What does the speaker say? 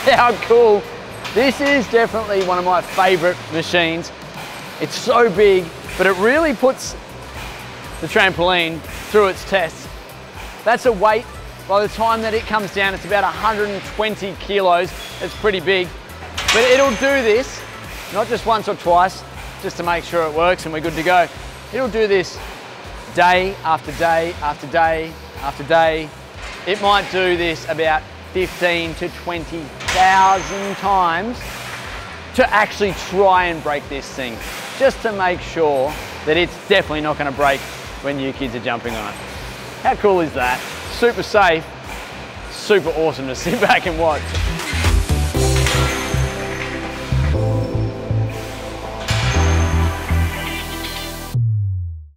how cool. This is definitely one of my favorite machines. It's so big, but it really puts the trampoline through its tests. That's a weight. By the time that it comes down, it's about 120 kilos. It's pretty big, but it'll do this, not just once or twice, just to make sure it works and we're good to go. It'll do this day after day after day after day. It might do this about 15 to 20,000 times to actually try and break this thing, just to make sure that it's definitely not going to break when new kids are jumping on it. How cool is that? Super safe, super awesome to sit back and watch.